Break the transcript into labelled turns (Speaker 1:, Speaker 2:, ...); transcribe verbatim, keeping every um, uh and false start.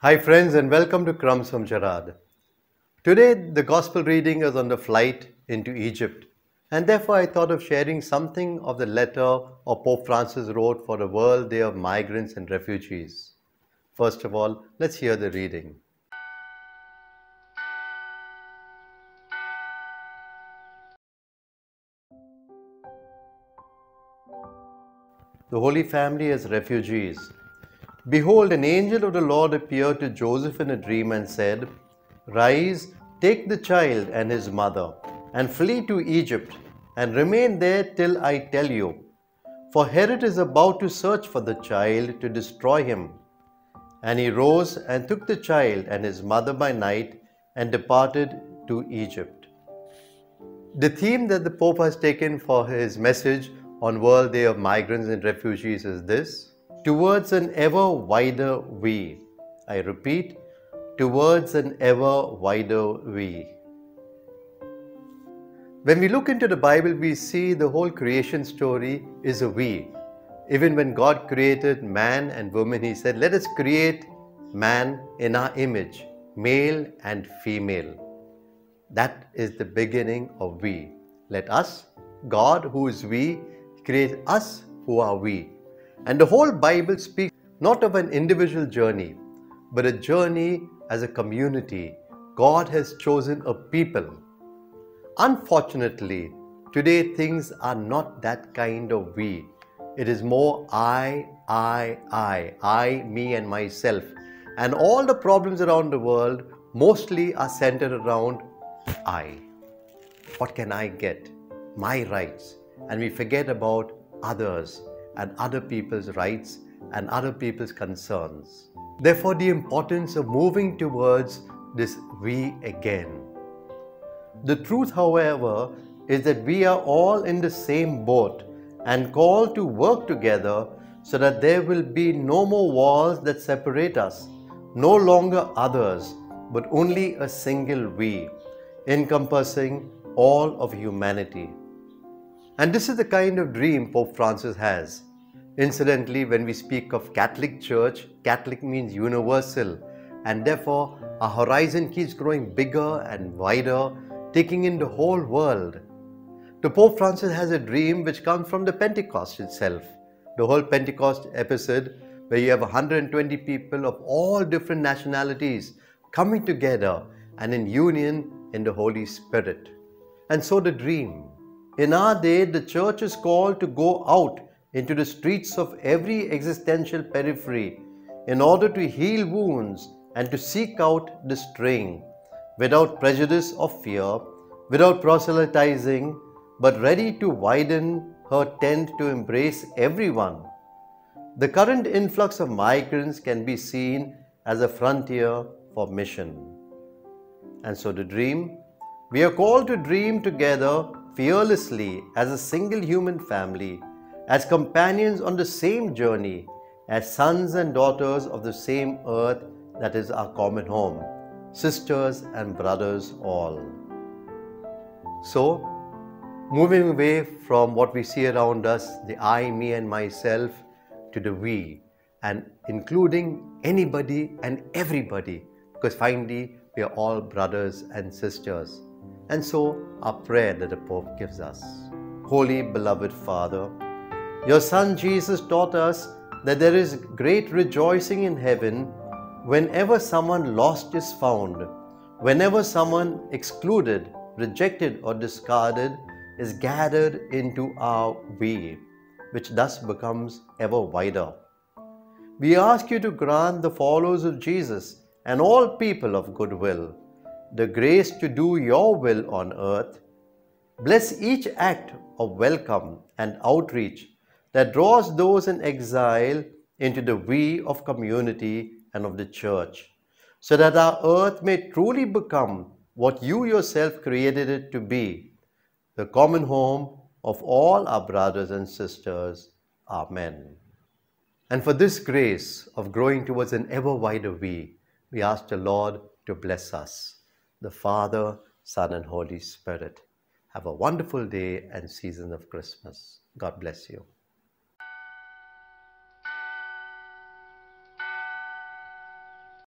Speaker 1: Hi friends and welcome to Crumbs from Gerard. Today the Gospel reading is on the flight into Egypt, and therefore I thought of sharing something of the letter of Pope Francis wrote for the World Day of Migrants and Refugees. First of all, let's hear the reading. The Holy Family as refugees. Behold, an angel of the Lord appeared to Joseph in a dream and said, Rise, take the child and his mother, and flee to Egypt, and remain there till I tell you. For Herod is about to search for the child to destroy him. And he rose and took the child and his mother by night and departed to Egypt. The theme that the Pope has taken for his message on World Day of Migrants and Refugees is this: towards an ever wider we. I repeat, towards an ever wider we. When we look into the Bible, we see the whole creation story is a we. Even when God created man and woman, He said, let us create man in our image, male and female. That is the beginning of we. Let us, God who is we, create us who are we. And the whole Bible speaks not of an individual journey, but a journey as a community. God has chosen a people. Unfortunately, today things are not that kind of we. It is more I, I, I, I, me and myself. And all the problems around the world mostly are centered around I. What can I get? My rights. And we forget about others and other people's rights and other people's concerns. Therefore, the importance of moving towards this we again. The truth, however, is that we are all in the same boat and called to work together so that there will be no more walls that separate us, no longer others, but only a single we, encompassing all of humanity. And this is the kind of dream Pope Francis has. Incidentally, when we speak of Catholic Church, Catholic means universal, and therefore our horizon keeps growing bigger and wider, taking in the whole world. The Pope Francis has a dream which comes from the Pentecost itself. The whole Pentecost episode where you have one hundred twenty people of all different nationalities coming together and in union in the Holy Spirit. And so the dream. In our day, the church is called to go out into the streets of every existential periphery in order to heal wounds and to seek out the straying, without prejudice or fear, without proselytizing, but ready to widen her tent to embrace everyone. The current influx of migrants can be seen as a frontier for mission. And so the dream, we are called to dream together fearlessly as a single human family, as companions on the same journey, as sons and daughters of the same earth that is our common home, sisters and brothers all. So, moving away from what we see around us, the I, me and myself, to the we, and including anybody and everybody, because finally we are all brothers and sisters. And so, our prayer that the Pope gives us. Holy beloved Father, your Son Jesus taught us that there is great rejoicing in heaven whenever someone lost is found, whenever someone excluded, rejected or discarded is gathered into our we, which thus becomes ever wider. We ask you to grant the followers of Jesus and all people of goodwill the grace to do your will on earth. Bless each act of welcome and outreach that draws those in exile into the we of community and of the church, so that our earth may truly become what you yourself created it to be, the common home of all our brothers and sisters. Amen. And for this grace of growing towards an ever wider we, we ask the Lord to bless us, the Father, Son, and Holy Spirit. Have a wonderful day and season of Christmas. God bless you.